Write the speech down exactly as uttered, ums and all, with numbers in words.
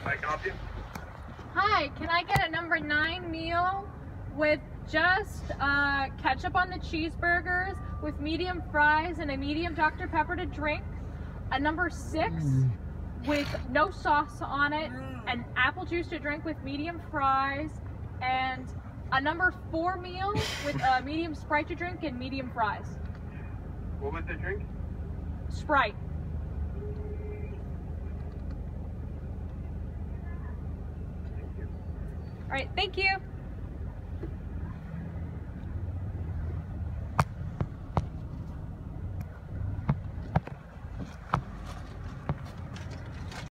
I can help you. Hi, can I get a number nine meal with just uh, ketchup on the cheeseburgers with medium fries and a medium Doctor Pepper to drink? A number six with no sauce on it, and apple juice to drink with medium fries, and a number four meal with a medium Sprite to drink and medium fries. What was the drink? Sprite. All right, thank you.